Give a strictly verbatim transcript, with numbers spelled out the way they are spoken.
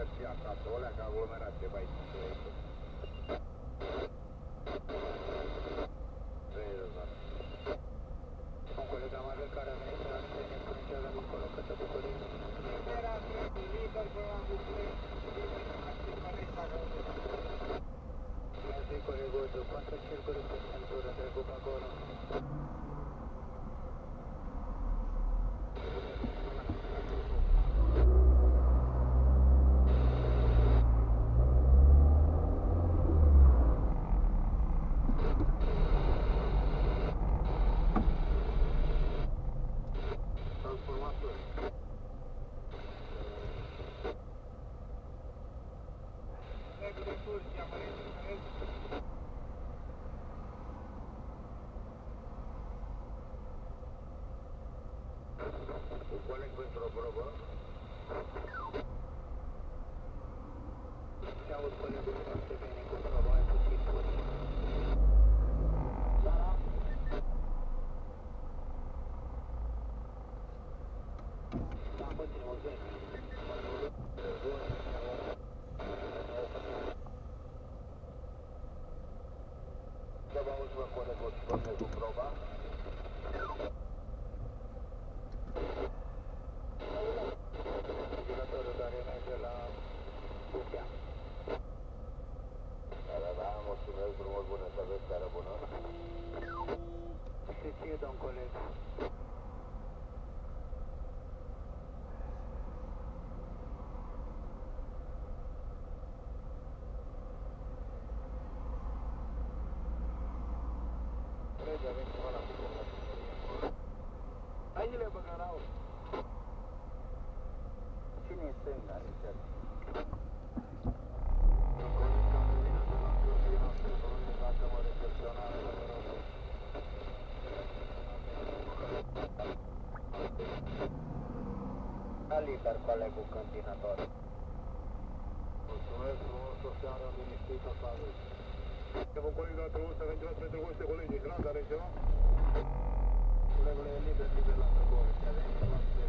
și acasă, o leacă aglomerație pe aici. Un coleg am avut care a venit la mine, ne spune ce avem acolo, că se București. Era liber până la București, mi-a zis colegul, după să circulă pe centură, trecut pe acolo. Coleg pentru o probă. Se aud colegul foarte bine cu proba, ai puțin pus. Da, da. Da, puțin, mulțumesc. Să vă auzi, mă, colegul și domne cu proba. Frumos, bună să aveți, seară bună. Și ție, domn coleg. Trece, avem ceva la putem la primărie. Hai, le băgărau. Cine e stânga, Richard? Liber, colegul continuator. Mulțumesc frumos, o seară liniștită să aveți. Că vă coleg la trăuță, ventilați pentru voi, colegii, Granda, are ceva? Colegul e liber, liber la trăgore, ce avem,